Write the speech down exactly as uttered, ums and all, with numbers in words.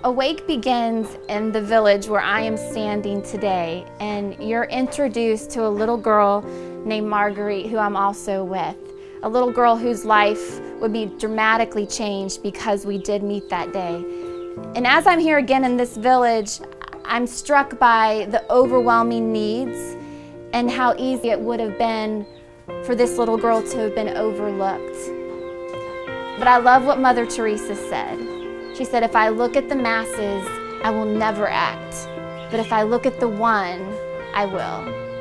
Awake begins in the village where I am standing today, and you're introduced to a little girl named Marguerite, who I'm also with. A little girl whose life would be dramatically changed because we did meet that day. And as I'm here again in this village, I'm struck by the overwhelming needs and how easy it would have been for this little girl to have been overlooked. But I love what Mother Teresa said. She said, if I look at the masses, I will never act. But if I look at the one, I will.